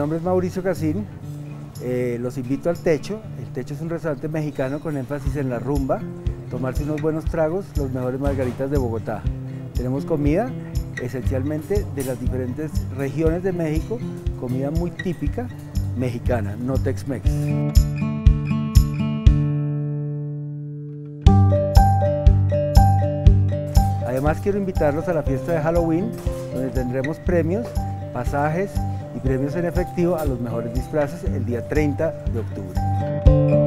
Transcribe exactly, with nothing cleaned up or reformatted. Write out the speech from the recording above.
nombre es Mauricio Casín, eh, los invito al Techo. El Techo es un restaurante mexicano con énfasis en la rumba, tomarse unos buenos tragos, los mejores margaritas de Bogotá. Tenemos comida esencialmente de las diferentes regiones de México, comida muy típica mexicana, no Tex-Mex. Además quiero invitarlos a la fiesta de Halloween, donde tendremos premios, pasajes y premios en efectivo a los mejores disfraces el día treinta de octubre.